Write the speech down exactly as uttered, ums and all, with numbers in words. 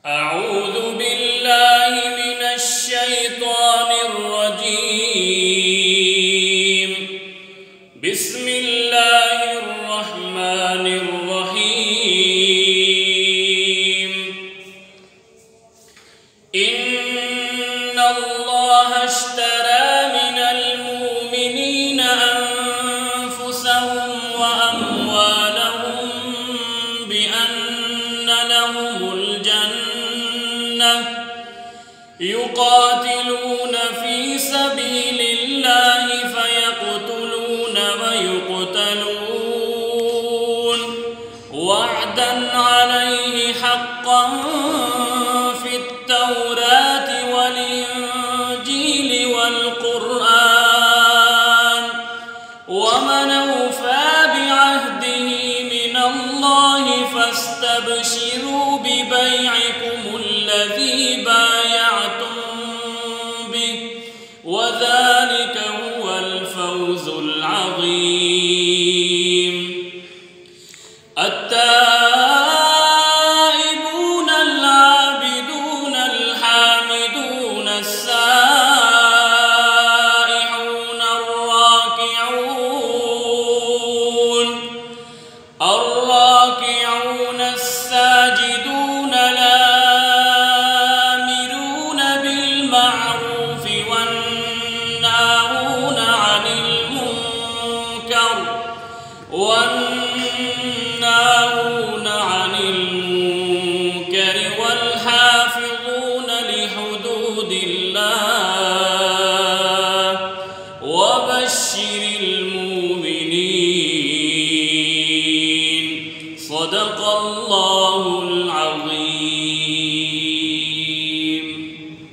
أعوذ بالله من الشيطان الرجيم. بسم الله الرحمن الرحيم. إن الله اشترى من المؤمنين أنفسهم وأموالهم بأن لهم الجنة يقاتلون في سبيل الله فيقتلون ويقتلون وعدا عليه حقا في التوراة والإنجيل والقرآن ومن أوفى بعهده من الله فاستبشروا ببيعكم الذي بايعتم به وذلك هو الفوز العظيم. التائبون العابدون الحامدون السائحون الراكعون الراكعون الساجدون الآمرون بالمعروف والناهون عن المنكر والناهون عن المنكر والحافظون